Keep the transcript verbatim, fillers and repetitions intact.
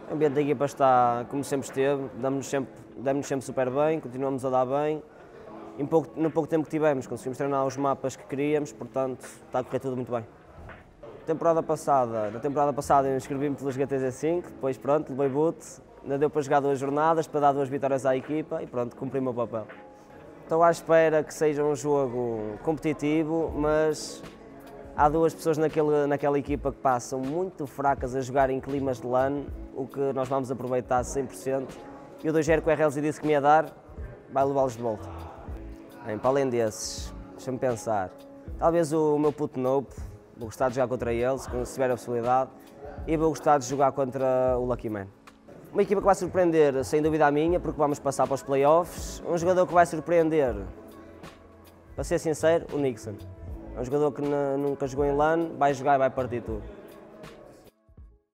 O ambiente da equipa está como sempre esteve, damos-nos sempre, damos sempre super bem, continuamos a dar bem. Em pouco, no pouco tempo que tivemos, conseguimos treinar os mapas que queríamos, portanto está a correr tudo muito bem. Temporada passada, na temporada passada eu inscrevi-me pelo G T Z cinco, depois pronto, levei boot, ainda deu para jogar duas jornadas, para dar duas vitórias à equipa e pronto, cumpri o meu papel. Estou à espera que seja um jogo competitivo, mas há duas pessoas naquele, naquela equipa que passam muito fracas a jogar em climas de LAN, o que nós vamos aproveitar cem por cento. E o dois zero que o R L Z disse que me ia dar, vai levá-los de volta. Bem, para além desses, deixa-me pensar, talvez o, o meu puto Nope, vou gostar de jogar contra ele, se tiver a possibilidade, e vou gostar de jogar contra o Lucky Man. Uma equipa que vai surpreender, sem dúvida a minha, porque vamos passar para os playoffs. Um jogador que vai surpreender, para ser sincero, o Nixon. É um jogador que nunca jogou em LAN, vai jogar e vai partir tudo.